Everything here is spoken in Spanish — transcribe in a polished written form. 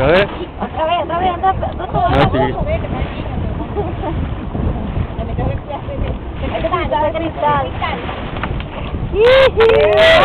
pero a ver. Otra vez, anda todo. No, sí. Cristal.